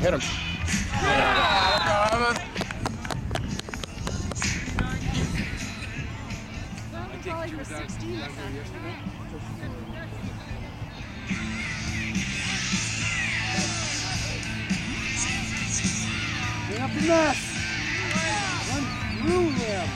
Hit him. Probably was 16 at that. Bring up the mess. Run through him.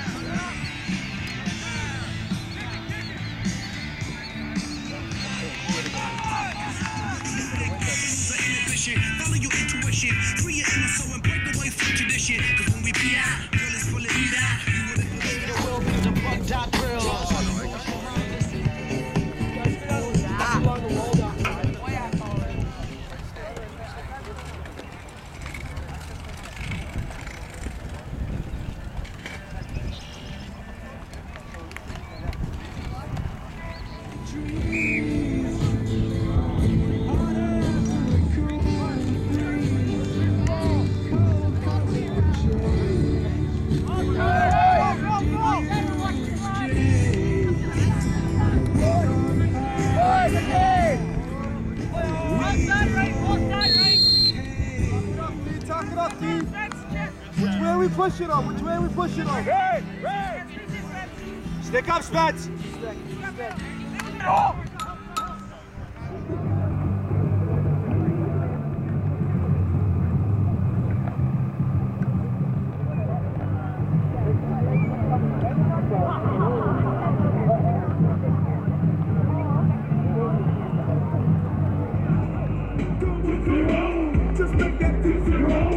Follow your intuition, free your inner soul and break away from tradition. Cause when we be out, girl, it's full of heat out. You wouldn't believe the world is a bug dot drill. Which way we push it on? Which way we push it on? Right. Stick up, Spence. Just make that easy roll.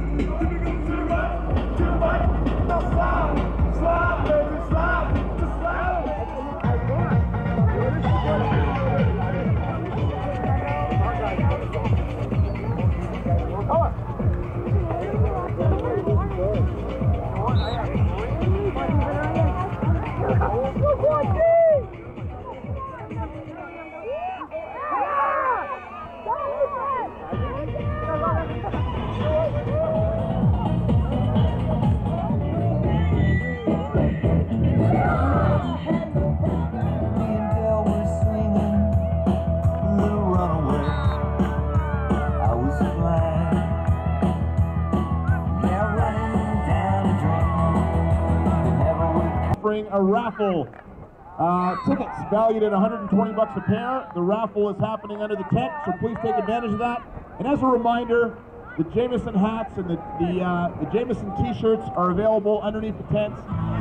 A raffle. Tickets valued at $120 a pair. The raffle is happening under the tent, so please take advantage of that. And as a reminder, the Jameson hats and the Jameson t-shirts are available underneath the tents.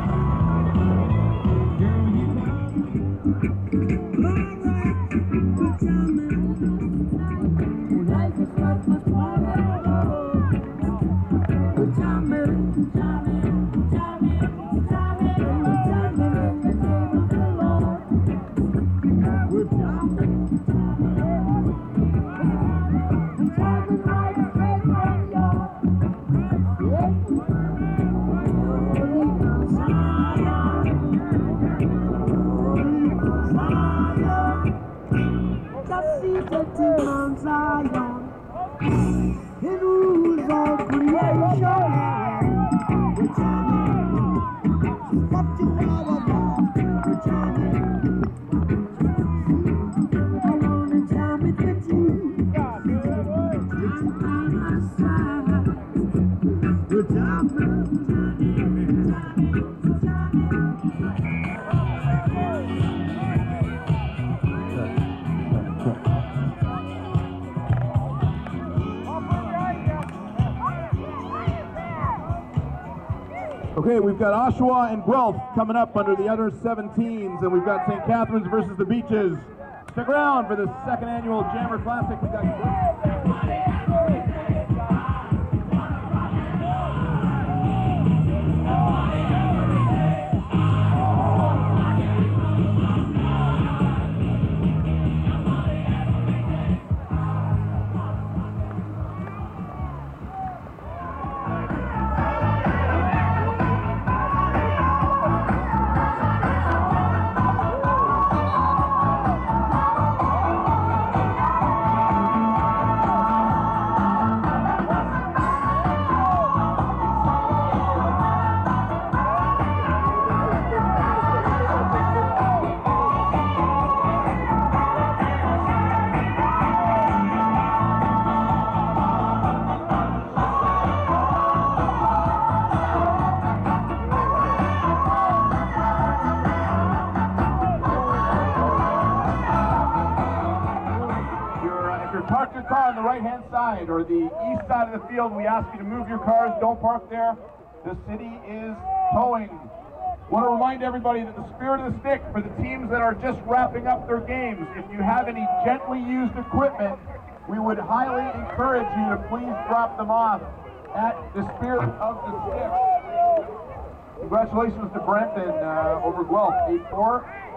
Okay, we've got Oshawa and Guelph coming up under the other 17s, and we've got St. Catharines versus the Beaches. Stick around for the second annual Jammer Classic. We got side or the east side of the field. We ask you to move your cars, don't park there. The city is towing. Want to remind everybody that the spirit of the stick for the teams that are just wrapping up their games, if you have any gently used equipment, we would highly encourage you to please drop them off at the spirit of the stick. Congratulations to Brent and over Guelph, 8-4.